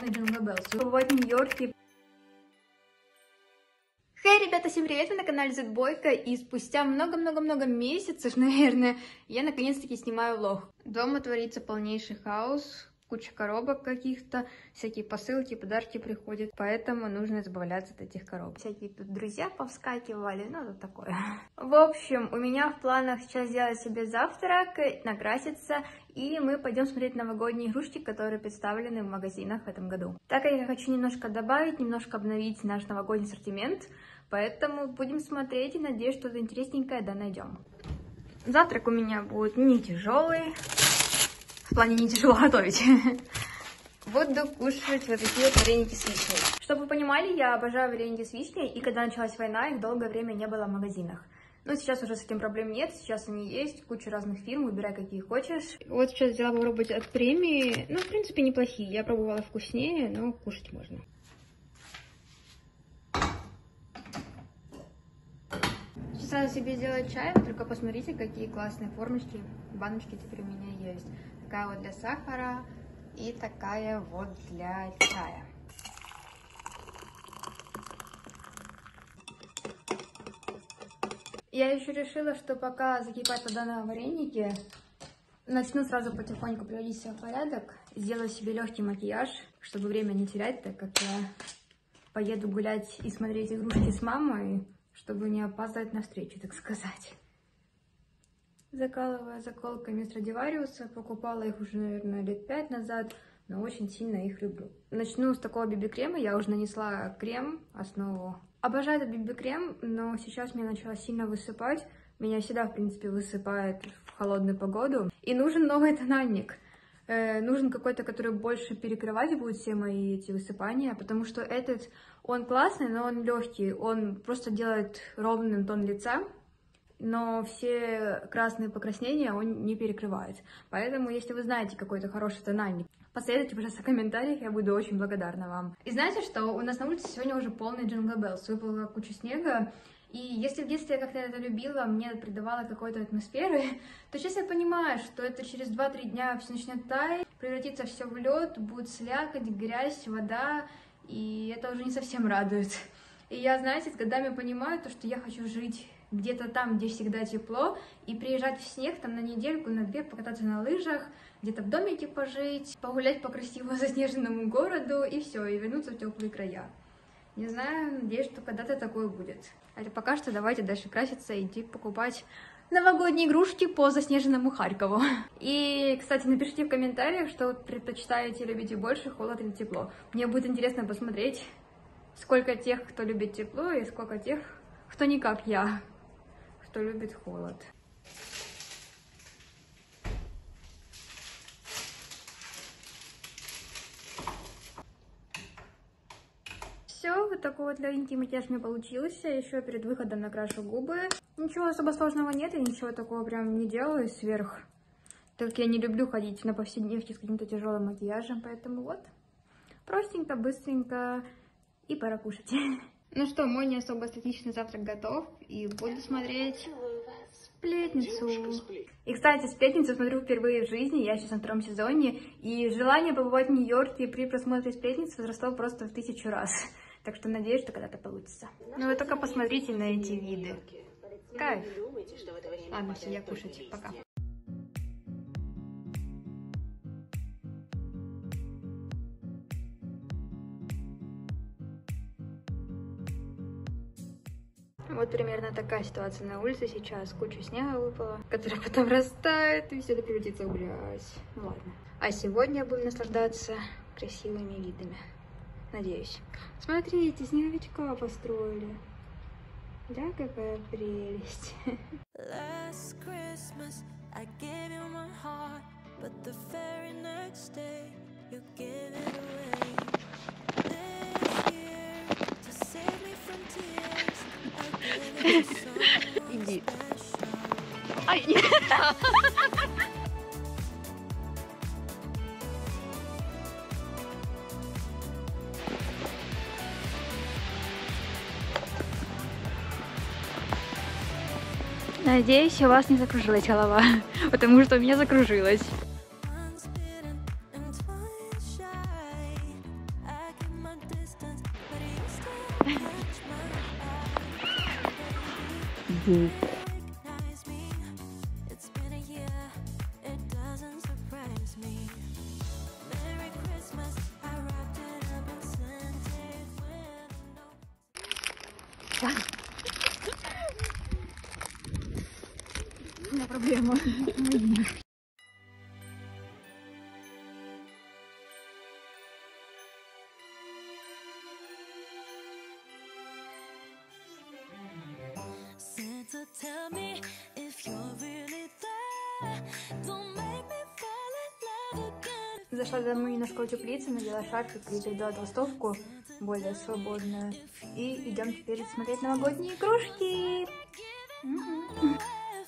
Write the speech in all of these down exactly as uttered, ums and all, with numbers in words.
полный Джингл Беллс. Побывать в Нью-Йорке. Хей, ребята, всем привет, вы на канале Зетбойка, и спустя много-много-много месяцев, наверное, я наконец-таки снимаю влог. Дома творится полнейший хаос, куча коробок каких-то, всякие посылки, подарки приходят, поэтому нужно избавляться от этих коробок. Всякие тут друзья повскакивали, ну, тут такое. В общем, у меня в планах сейчас сделать себе завтрак, накраситься, и мы пойдем смотреть новогодние игрушки, которые представлены в магазинах в этом году. Так как я хочу немножко добавить, немножко обновить наш новогодний ассортимент, поэтому будем смотреть и надеюсь, что-то интересненькое да найдем. Завтрак у меня будет не тяжелый. В плане не тяжело готовить. Буду кушать вот такие вот вареники с вишней. Чтобы вы понимали, я обожаю вареники с вишней, и когда началась война, их долгое время не было в магазинах. Но сейчас уже с этим проблем нет, сейчас они есть, куча разных фирм, выбирай какие хочешь. Вот сейчас взяла попробовать от премии, ну, в принципе, неплохие. Я пробовала вкуснее, но кушать можно. Сейчас надо себе сделать чай, только посмотрите, какие классные формочки, баночки теперь у меня есть. Такая вот для сахара и такая вот для чая. Я еще решила, что пока закипает вода на варенике, начну сразу потихоньку приводить себя в порядок, сделаю себе легкий макияж, чтобы время не терять, так как я поеду гулять и смотреть игрушки с мамой, чтобы не опаздывать на встречу, так сказать. Закалываю заколками Страдивариуса, покупала их уже, наверное, лет пять назад, но очень сильно их люблю. Начну с такого би-би-крема, я уже нанесла крем, основу. Обожаю этот би-би-крем, но сейчас меня начало сильно высыпать, меня всегда, в принципе, высыпает в холодную погоду. И нужен новый тональник, э, нужен какой-то, который больше перекрывать будет все мои эти высыпания, потому что этот, он классный, но он легкий, он просто делает ровным тон лица, но все красные покраснения он не перекрывает. Поэтому, если вы знаете какой-то хороший тональник, посоветуйте, пожалуйста, в комментариях, я буду очень благодарна вам. И знаете, что у нас на улице сегодня уже полный Джингл Беллс, выпала куча снега, и если в детстве я как-то это любила, мне это придавало какой-то атмосферы, то сейчас я понимаю, что это через два-три дня все начнет таять, превратится все в лед, будет слякоть, грязь, вода, и это уже не совсем радует. И я, знаете, с годами понимаю то, что я хочу жить где-то там, где всегда тепло, и приезжать в снег там на недельку, на две, покататься на лыжах, где-то в домике пожить, погулять по красивому заснеженному городу, и все, и вернуться в теплые края. Не знаю, надеюсь, что когда-то такое будет. А пока что давайте дальше краситься и идти покупать новогодние игрушки по заснеженному Харькову. И, кстати, напишите в комментариях, что предпочитаете, любите больше, холод или тепло. Мне будет интересно посмотреть, сколько тех, кто любит тепло, и сколько тех, кто не как я, кто любит холод. Все, вот такой вот легенький макияж у меня получился. Еще перед выходом накрашу губы. Ничего особо сложного нет, я ничего такого прям не делаю сверх. Так как я не люблю ходить на повседневке с каким-то тяжелым макияжем, поэтому вот. Простенько, быстренько и пора кушать. Ну что, мой не особо эстетичный завтрак готов, и буду смотреть «Сплетницу». И, кстати, «Сплетницу» смотрю впервые в жизни, я сейчас на втором сезоне, и желание побывать в Нью-Йорке при просмотре «Сплетниц» возросло просто в тысячу раз. Так что надеюсь, что когда-то получится. Ну вы только посмотрите на эти виды. Кайф. Ладно, все, я кушать. Пока. Вот примерно такая ситуация на улице сейчас. Куча снега выпала, которая потом растает, и все это превратится в грязь. Ну ладно. А сегодня будем наслаждаться красивыми видами. Надеюсь. Смотрите, снеговичка построили. Да, какая прелесть. Иди. Ай, нет. Надеюсь, у вас не закружилась голова, потому что у меня закружилась. У меня проблема. Зашла домой немножко утеплиться, надела шарфик, переодела толстовку, более свободную. И идем теперь смотреть новогодние игрушки. Mm-hmm.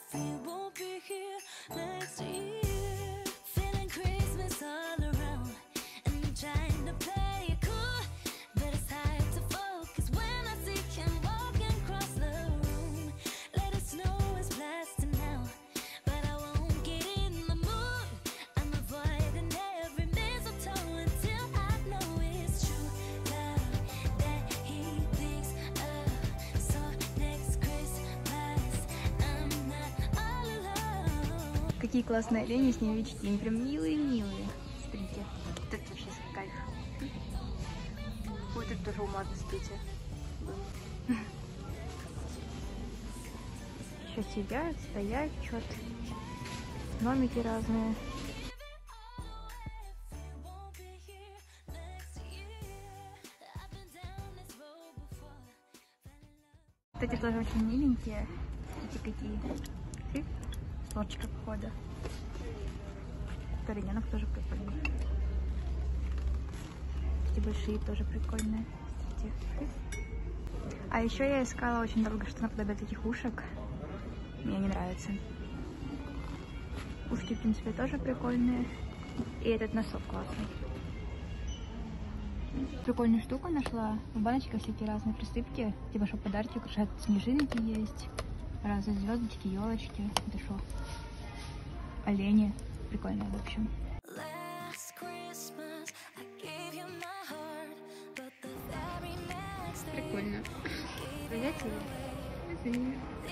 Какие классные олени с ними видите, они прям милые-милые. Смотрите, вот это вообще кайф. Вот это тоже уматно, смотрите. Еще сидят, стоят, что-то. Номики разные. Кстати, тоже очень миленькие. Смотрите, какие. Сорочка похода. Олененок тоже прикольный. Эти большие тоже прикольные. Смотрите. А еще я искала очень долго, что наподобие таких ушек. Мне не нравится. Ушки, в принципе, тоже прикольные. И этот носок классный. Прикольную штуку нашла. В баночках всякие разные присыпки. Типа, что подарки украшают, снежинки есть. Разные звездочки, елочки. Это что? Олени. Прикольные, в общем. Прикольно. Приятели?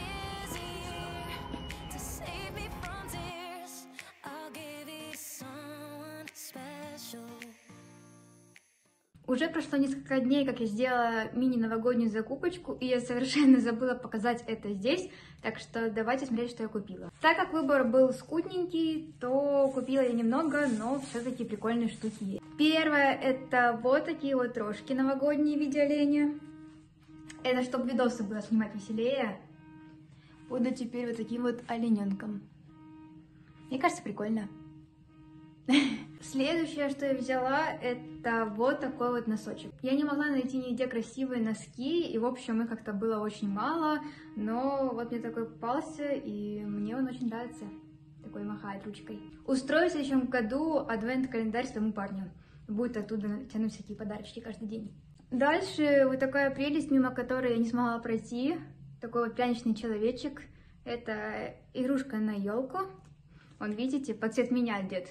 Уже прошло несколько дней, как я сделала мини-новогоднюю закупочку, и я совершенно забыла показать это здесь, так что давайте смотреть, что я купила. Так как выбор был скудненький, то купила я немного, но все-таки прикольные штуки есть. Первое — это вот такие вот рожки новогодние в виде оленя. Это чтобы видосы было снимать веселее. Буду теперь вот таким вот олененком. Мне кажется, прикольно. Следующее, что я взяла, это вот такой вот носочек. Я не могла найти нигде красивые носки, и, в общем, их как-то было очень мало, но вот мне такой попался, и мне он очень нравится. Такой махает ручкой. Устрою в следующем году адвент-календарь своему парню. Будет оттуда тянуть всякие подарочки каждый день. Дальше вот такая прелесть, мимо которой я не смогла пройти. Такой вот пряничный человечек. Это игрушка на елку. Он, видите, под цвет меня одет.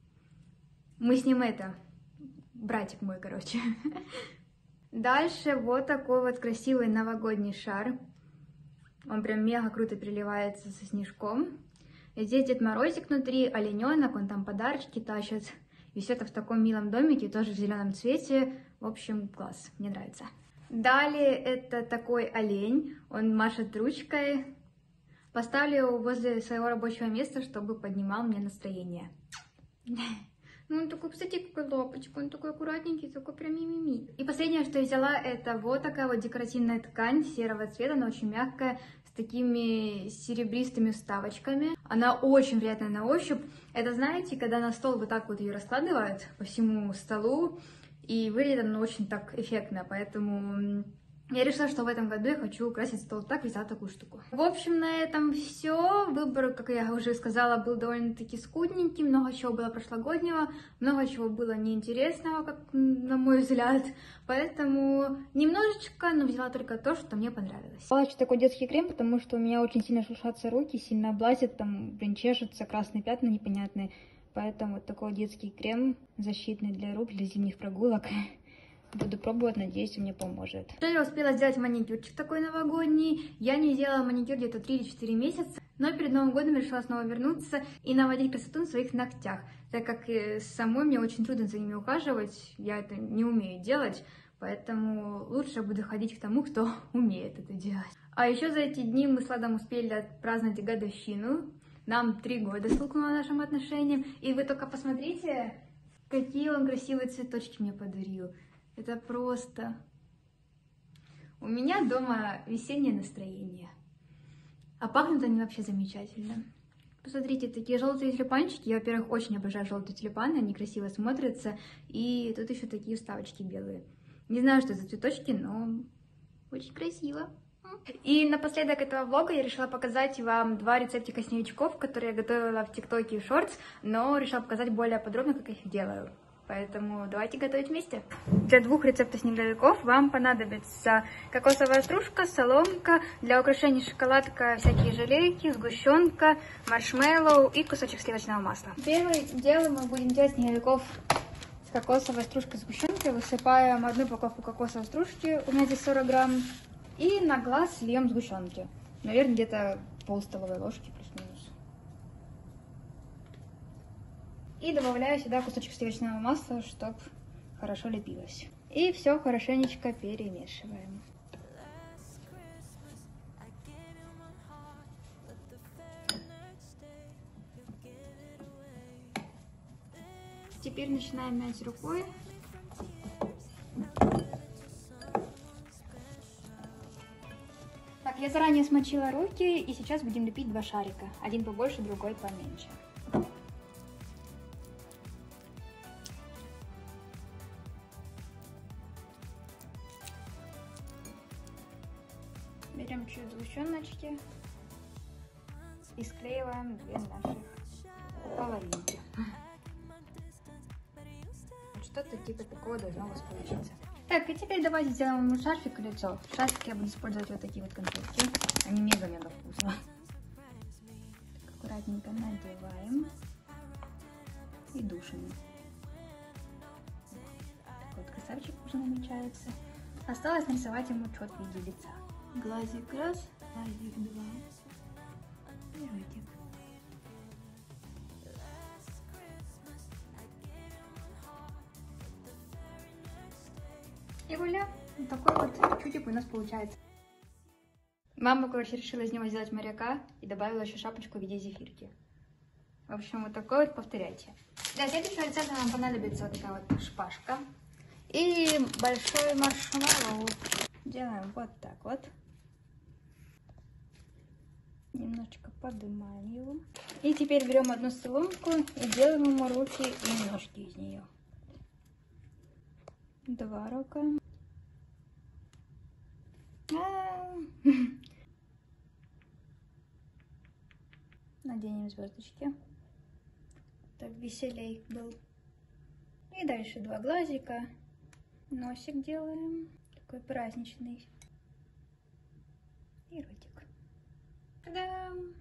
Мы с ним это, братик мой, короче. Дальше вот такой вот красивый новогодний шар. Он прям мега круто переливается со снежком. И здесь Дед Морозик внутри, олененок, он там подарочки тащит. И все это в таком милом домике, тоже в зеленом цвете. В общем, класс, мне нравится. Далее это такой олень, он машет ручкой. Поставлю его возле своего рабочего места, чтобы поднимал мне настроение. Ну, он такой, кстати, какой лапочка, он такой аккуратненький, такой прям мимими. И последнее, что я взяла, это вот такая вот декоративная ткань серого цвета, она очень мягкая, с такими серебристыми вставочками. Она очень приятная на ощупь. Это, знаете, когда на стол вот так вот ее раскладывают по всему столу, и выглядит она очень так эффектно, поэтому... Я решила, что в этом году я хочу украсить стол так и взяла такую штуку. В общем, на этом все. Выбор, как я уже сказала, был довольно-таки скудненький. Много чего было прошлогоднего, много чего было неинтересного, как на мой взгляд. Поэтому немножечко, но взяла только то, что мне понравилось. Плачу такой детский крем, потому что у меня очень сильно шелушатся руки, сильно облазят, там, блин, чешутся, красные пятна непонятные. Поэтому вот такой детский крем защитный для рук, для зимних прогулок. Буду пробовать, надеюсь, он мне поможет. Что я успела сделать маникюрчик такой новогодний. Я не делала маникюр где-то три или четыре месяца, но перед Новым годом решила снова вернуться и наводить красоту на своих ногтях, так как самой мне очень трудно за ними ухаживать, я это не умею делать, поэтому лучше я буду ходить к тому, кто умеет это делать. А еще за эти дни мы с Владом успели отпраздновать годовщину. Нам три года столкнуло нашим отношениям, и вы только посмотрите, какие он красивые цветочки мне подарил. Это просто... У меня дома весеннее настроение. А пахнут они вообще замечательно. Посмотрите, такие желтые тюльпанчики. Я, во-первых, очень обожаю желтые тюльпаны, они красиво смотрятся. И тут еще такие вставочки белые. Не знаю, что за цветочки, но очень красиво. И напоследок этого влога я решила показать вам два рецептика снеговичков, которые я готовила в ТикТоке и в Шортс, но решила показать более подробно, как я их делаю. Поэтому давайте готовить вместе. Для двух рецептов снеговиков вам понадобится кокосовая стружка, соломка, для украшения шоколадка, всякие желейки, сгущенка, маршмеллоу и кусочек сливочного масла. Первое дело мы будем делать снеговиков с кокосовой стружкой, сгущенкой. Высыпаем одну упаковку кокосовой стружки, у меня здесь сорок грамм, и на глаз льем сгущенки. Наверное, где-то пол столовой ложки плюс-минус. И добавляю сюда кусочек сливочного масла, чтобы хорошо лепилось. И все хорошенечко перемешиваем. Теперь начинаем мять рукой. Так, я заранее смочила руки, и сейчас будем лепить два шарика. Один побольше, другой поменьше. Берем чуть сгущеночки и склеиваем две наших половинки. Что-то типа такого должно у вас получиться. Так, и теперь давайте сделаем ему шарфик и лицо. Шарфик я буду использовать вот такие вот конфетки. Они мега-мега вкусные. Так, аккуратненько надеваем и душим. Такой вот красавчик уже намечается. Осталось нарисовать ему чет в виде лица. Глазик раз, глазик два и ротик. И вуаля, вот такой вот чудик у нас получается. Мама, короче, решила из него сделать моряка и добавила еще шапочку в виде зефирки. В общем, вот такой вот повторяйте. Для следующего рецепта нам понадобится вот такая вот шпажка и большой маршмеллоу. Делаем вот так вот. Немножечко поднимаем его. И теперь берем одну соломку и делаем ему руки и ножки из нее. Два рука. Наденем звездочки. Так веселей был. И дальше два глазика. Носик делаем. Такой праздничный. И ротик. Та-дам!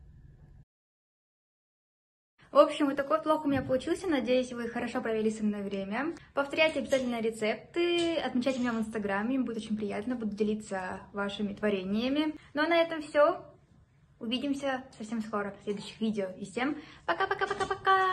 В общем, вот такой влог у меня получился. Надеюсь, вы хорошо провели со мной время. Повторяйте обязательно рецепты, отмечайте меня в инстаграме, будет очень приятно, буду делиться вашими творениями. Ну а на этом все. Увидимся совсем скоро в следующих видео. И всем пока-пока-пока-пока!